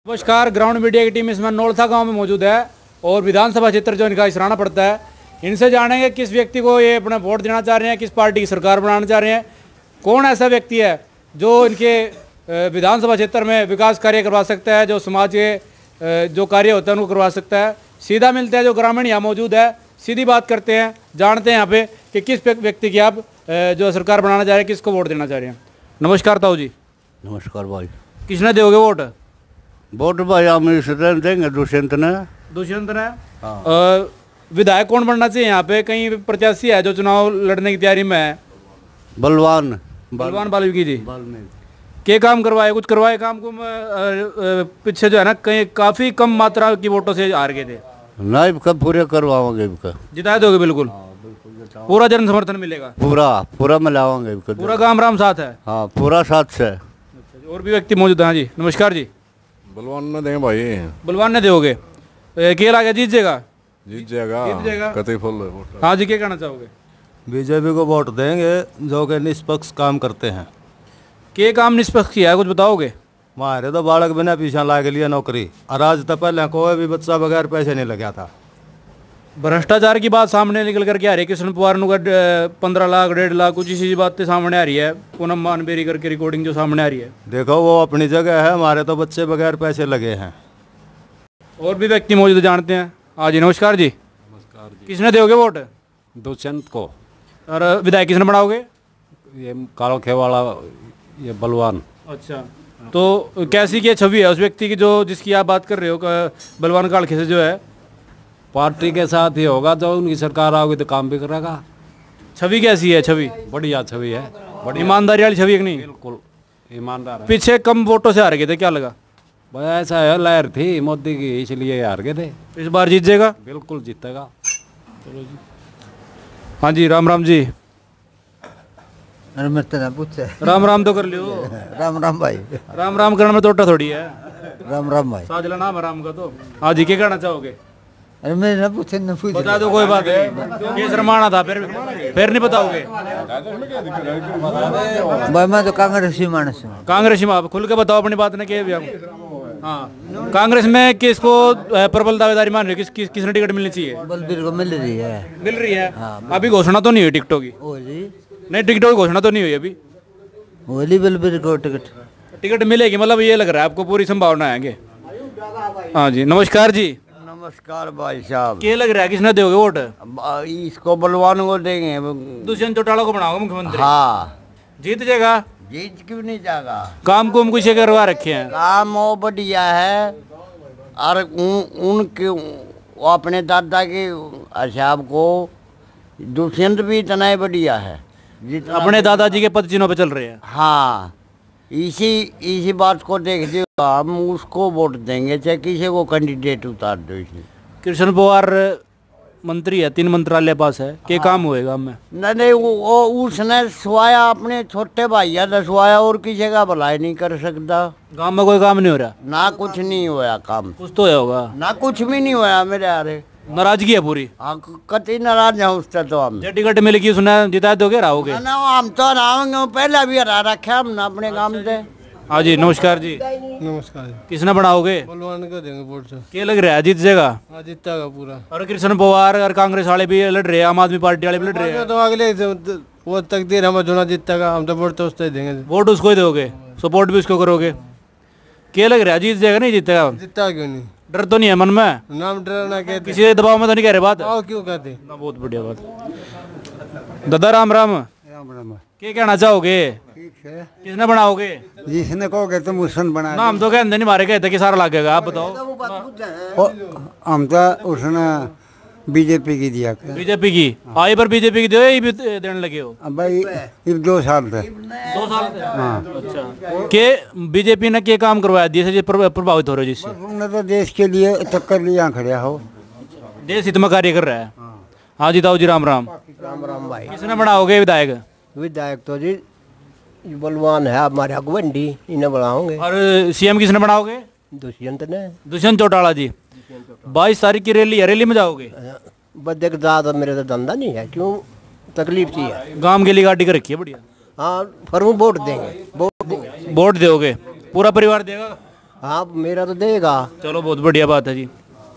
नमस्कार, ground media की team इस समय नौलथा गांव में मौजूद है और विधानसभा क्षेत्र जो इनका इसराना पड़ता है, इनसे जानेंगे किस व्यक्ति को ये अपना वोट देना चाह रहे हैं, किस पार्टी की सरकार बनाना चाह रहे हैं, कौन ऐसा व्यक्ति है जो इनके विधानसभा क्षेत्र में विकास कार्य करवा सकता है, जो समाज के जो कार्य होता है उनको करवा सकता है। सीधा मिलते हैं जो ग्रामीण यहाँ मौजूद है, सीधी बात करते हैं, जानते हैं यहाँ पे कि किस व्यक्ति की आप जो सरकार बनाना चाह रहे हैं, किसको वोट देना चाह रहे हैं। नमस्कार ताऊ जी। नमस्कार भाई। किसने दोगे वोट? वोट भाई हम इस देंगे दुष्यंत ने। दुष्यंत ने? हाँ। विधायक कौन बनना चाहिए यहाँ पे? कहीं प्रत्याशी है जो चुनाव लड़ने की तैयारी में है? बलवान बाल्मीकि जी के काम करवाए, कुछ करवाए काम को? पीछे जो है ना कहीं काफी कम मात्रा की वोटों से हार गए थे। नहीं, कब पूरे करवाओगे? जिताए दोगे? बिल्कुल पूरा जन समर्थन मिलेगा? पूरा मिलाओगे? पूरा गांव राम साथ है? हाँ, पूरा साथ से। और भी व्यक्ति मौजूद है। जी नमस्कार जी। बलवान ने देंगे भाई। बलवान ने दोगे? केला के जीत जाएगा? जीत जाएगा कतई फुल। हाँ जी, क्या कहना चाहोगे? बीजेपी को वोट देंगे जो कि निष्पक्ष काम करते हैं। के काम निष्पक्ष किया है, कुछ बताओगे? हमारे तो बालक बिना पीछा ला के लिए नौकरी, और आज तक पहले कोई भी बच्चा बगैर पैसे नहीं लगा था। भ्रष्टाचार की बात सामने निकल करके आ रही है। कृष्ण पवार नु 15 लाख 1.5 लाख कुछ इसी बातें सामने आ रही है। पूनम मानबेरी करके रिकॉर्डिंग जो सामने आ रही है। देखो वो अपनी जगह है, हमारे तो बच्चे बगैर पैसे लगे हैं। और भी व्यक्ति मौजूद जानते हैं। हाँ जी नमस्कार जी। नमस्कार जी। किसने दोगे वोट? दुष्यंत को। और विधायक किसने बनाओगे? ये कालोखे वाला, ये बलवान। अच्छा, तो कैसी की छवि है उस व्यक्ति की जो जिसकी आप बात कर रहे हो? बलवान कालखे से जो है पार्टी के साथ ही होगा, जो उनकी सरकार आओगी तो काम भी करेगा। छवि कैसी है? छवि बढ़िया छवि है, बड़ी ईमानदारी वाली छवि है कि नहीं? बिल्कुल ईमानदार है। पीछे कम वोटों से हार गए थे, क्या लगा? भाई ऐसा है, लहर थी मोदी की, इसलिए हार गए थे। इस बार जीत जाएगा? बिल्कुल जीतेगा। चलो जी। हाँ जी, राम राम जी। राम राम तो कर लियो। राम राम भाई। राम राम करने में तोटा थोड़ी है। राम राम भाई। साजला नाम है राम का तो। हाँ जी, क्या कहना चाहोगे? अरे मैं न पूछे न पूछ बता दो, कोई बात नहीं। केस रमाना था, फिर नहीं बताओगे? भाई मैं तो कांग्रेसी मानस हूँ। कांग्रेसी में आप खुल के बताओ अपनी बात ने के भी हम। हाँ, कांग्रेस में किसको प्रबल दावेदारी मान रहे हो? किसने टिकट मिलनी चाहिए? बलबीर को मिल रही है। मिल रही है? अभी घोषणा तो नहीं हुई टिकटों की? नहीं, टिकटों की घोषणा तो नहीं हुई अभी। होली बलबीर को टिकट मिलेगी मतलब ये लग रहा है आपको? पूरी संभावना है आगे? हाँ जी नमस्कार जी। नमस्कार भाई साहब। क्या लग रहा है किसने दोगे वोट? इसको बलवान को देंगे। दुष्यंत चौटाला को बनाओगे मुख्यमंत्री? हाँ। जीत जाएगा? जीत क्यों नहीं जाएगा? काम कुम कुछ करवा रखे हैं? काम वो बढ़िया है, और उनके अपने दादा के हिसाब को दुष्यंत भी इतना ही बढ़िया है। अपने दादाजी के पद चिन्हों पे चल रहे हैं। हाँ, इसी बात को देखते हम उसको वोट देंगे, चाहे किसी को कैंडिडेट उतार दो। इसमें कृष्ण पवार मंत्री है, 3 मंत्रालय पास है, के काम हुएगा में? नहीं, वो उसने सुवाया अपने छोटे भाइया ने सुवाया, और किसी का भलाई नहीं कर सकता। गांव में कोई काम नहीं हो रहा? ना कुछ नहीं हुआ काम। कुछ तो होगा? ना कुछ भी नहीं हुआ मेरे यारे। नाराजगी है पूरी? हाँ, कतई नाराज है उससे तो हम। टिकट मिलेगी सुना, जिता दोगे रहोगे? ना हम तो रहोगे, पहले भी हरा रखा हम अपने काम से। हाँ जी नमस्कार जी। नमस्कार। किसने बनाओगे? बलवान को देंगे वोट से। क्या लग रहा है जीत जाएगा? हाँ, जीतेगा पूरा। और कृष्ण पवार और कांग्रेस वाले भी लड़ रहे हैं, आम आदमी पार्टी वाले भी लड़ रहे हैं। तो अगले वो तकदीर हम जो जीतेगा, हम तो वोट तो उससे देंगे। वोट उसको ही दोगे, सपोर्ट भी उसको करोगे? क्या लग रहा है जीत जाएगा नहीं जीतेगा? जीतेगा क्यों नहीं? डर तो नहीं है मन में? नाम डरना कहते, किसी दबाव में तो नहीं कह रहे बात? क्यों कहते? बहुत बढ़िया बात। दादा राम राम। राम राम। क्या कहना चाहोगे? ठीक है। किसने बनाओगे? जिसने कहोगे तुम उसने बना। नाम तो कहते नहीं मारे कहते कि सारा लागेगा, आप बताओ। हम तो उसने बीजेपी की दिया। बीजेपी की आई पर बीजेपी की दो ये भी देने लगे हो? भाई 2 साल थे। 2 साल थे? हाँ। अच्छा, के बीजेपी ने क्या काम करवाया दिए प्रभावित हो रहे हो जिससे? उन्होंने तो देश के लिए टक्कर लिया खड़िया हो, देश हित में कार्य कर रहा है। हाँ जी ताऊ जी राम राम। राम राम भाई। किसने बनाओगे विधायक? विधायक तो जी बलवान है हमारे अगवंडी, इन्हें बनाओगे। और सीएम किसने बनाओगे? दुष्यंत ने। दुष्यंत चौटाला जी। 22 तारीख की रैली है, रैली में जाओगे? बदे तो मेरे तो धंधा नहीं है, क्यों तकलीफ थी है। गांव के लिए गाड़ी कर रखी है बढ़िया। हाँ, फर्म वोट देंगे, वोट दोगे? पूरा परिवार देगा? हाँ मेरा तो देगा। चलो बहुत बढ़िया बात है जी।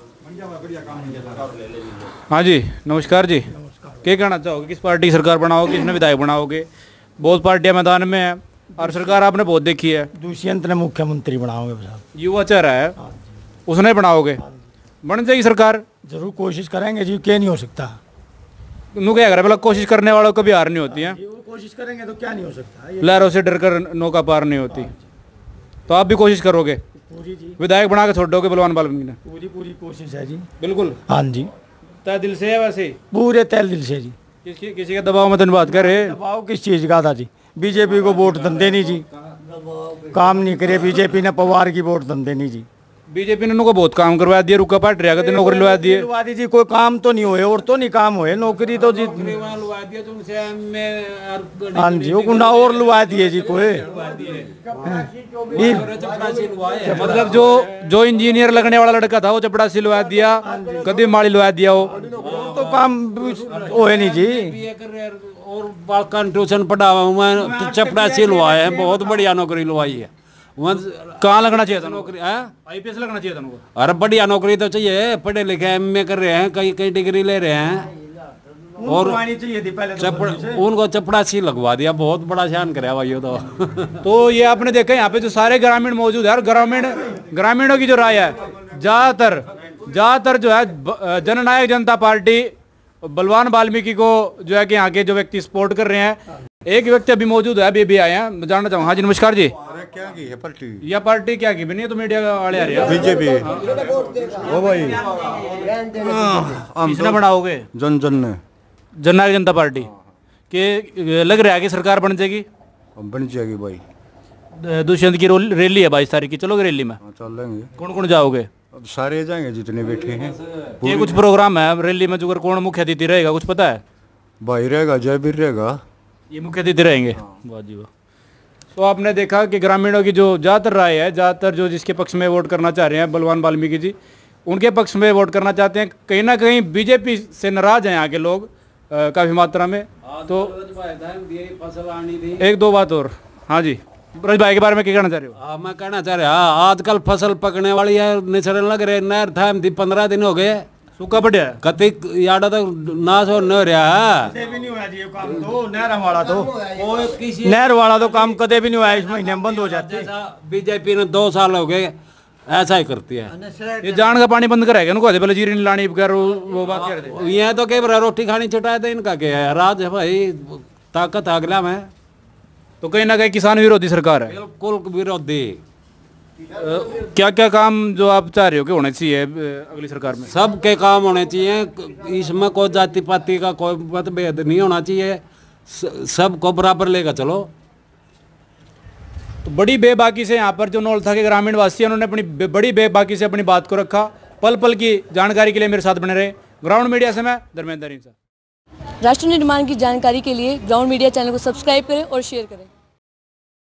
हाँ जी नमस्कार जी। क्या कहना चाहोगे, किस पार्टी की सरकार बनाओगे, किसने विधायक बनाओगे? बहुत पार्टियां मैदान में है और सरकार आपने बहुत देखी है। दुष्यंत ने मुख्यमंत्री बनाओगे साहब, युवा चेहरा है, उसने बनाओगे, बन जाएगी सरकार। जरूर कोशिश करेंगे जी, क्या नहीं हो सकता। नू क्या कर कोशिश करने वालों को भी हार नहीं होती है। कोशिश करेंगे तो क्या नहीं हो सकता। लहरों से डरकर नौका पार नहीं होती। तो आप भी कोशिश करोगे, पूरी जी, विधायक बना के छोड़ोगे बलवान वाल्मीकि ने? पूरी कोशिश है जी। बिल्कुल हाँ जी, तय दिल से है वैसे? पूरे तैल दिल से जी। किसी के दबाव में तो बात कर रहे? दबाव किस चीज़ का था जी? बीजेपी को वोट धंधे नहीं जी, काम नहीं करे बीजेपी ने, पवार की वोट धंधे नहीं जी। बीजेपी ने उनको बहुत काम करवा दिया, रुका पाट रहा करते नौकरी लगा दिए। लगा दी जी, कोई काम तो नहीं हुए, और तो नहीं काम हुए, नौकरी तो जी। हाँ जी, वो गुंडा और लुआ दिए जी कोई। मतलब जो इंजीनियर लगने वाला लड़का था वो चपड़ासी लुआ दिया, कभी माड़ी लुआ दिया। वो तो काम हुए नहीं जी। और बालकन ट्यूशन पढ़ा हुआ मैं तो चपड़ासी लुआए हैं, बहुत बढ़िया नौकरी लुआई है। कहाँ लगना चाहिए था नौकरी? आईपीएस लगना चाहिए था उनको। अरे बढ़िया नौकरी तो चाहिए, पढ़े लिखे एमए कर रहे हैं, कई डिग्री ले रहे हैं, और चाहिए थी पहले उनको चपड़ासी लगवा दिया। बहुत बड़ा शान कराया भाई तो। तो ये आपने देखा यहाँ पे जो सारे ग्रामीण मौजूद है, और ग्रामीणों की जो राय है ज्यादातर जो है जननायक जनता पार्टी बलवान वाल्मीकि को जो है कि यहाँ के जो व्यक्ति सपोर्ट कर रहे हैं। एक व्यक्ति अभी मौजूद है, अभी आए हैं, मैं जानना चाहूँगा। हाँ जी नमस्कार जी। अरे क्या की है पार्टी? यह पार्टी क्या की बनी है? तो मीडिया वाले आ रहे हैं। बीजेपी। ओ भाई किसने बनाओगे? जन ने जननायक जनता पार्टी के लग रहा है कि सरकार बन जाएगी? बन जाएगी भाई। दुष्यंत की रैली है 22 तारीख की, चलोगे रैली में? चल लेंगे। कौन कौन जाओगे? अब सारे जाएंगे जितने बैठे हैं। ये कुछ प्रोग्राम है रैली में, जो कौन मुख्य अतिथि रहेगा कुछ पता है? भाई रहेगा, जयवीर रहेगा, ये मुख्य अतिथि रहेंगे। वाह जी वाह। तो आपने देखा कि ग्रामीणों की जो ज़्यादातर राय है, ज़्यादातर जो जिसके पक्ष में वोट करना चाह रहे हैं बलवान वाल्मीकि जी, उनके पक्ष में वोट करना चाहते हैं। कहीं ना कहीं बीजेपी से नाराज हैं यहाँ के लोग काफ़ी मात्रा में। तो एक दो बात और। हाँ जी ब्रज भाई के बारे में क्या कहना चाह रहे हो? मैं कहना चाह रहा आजकल फसल पकने वाली है, निचरन लग रहे, नहर था 15 दिन हो गए, सूखा बढ़िया है। कति याडा तक नाश हो न रहा है। नहर वाला तो काम कदे भी नहीं हुआ, इस महीने में बंद हो जाते हैं। बीजेपी ने 2 साल हो गए ऐसा ही करती है। ये जान का पानी बंद करेगा उनको, पहले जीरी नहीं लानी कर वो बात कर रहे। ये तो कई बार रोटी खानी छुटाए थे, इनका क्या है राज है भाई, ताकत अगला में। तो कहीं ना कहीं किसान विरोधी सरकार है, बिल्कुल विरोधी। क्या क्या काम जो आप चाह रहे हो कि होने चाहिए अगली सरकार में? सबके काम होने चाहिए, इसमें कोई जाति पाति का कोई मतभेद नहीं होना चाहिए, सबको बराबर लेकर चलो। तो बड़ी बेबाकी से यहाँ पर जो नौलथा के ग्रामीण वासी हैं, उन्होंने अपनी बड़ी बेबाकी से अपनी बात को रखा। पल पल की जानकारी के लिए मेरे साथ बने रहे। ग्राउंड मीडिया से मैं धर्मेंद्र। राष्ट्र निर्माण की जानकारी के लिए ग्राउंड मीडिया चैनल को सब्सक्राइब करें और शेयर करें।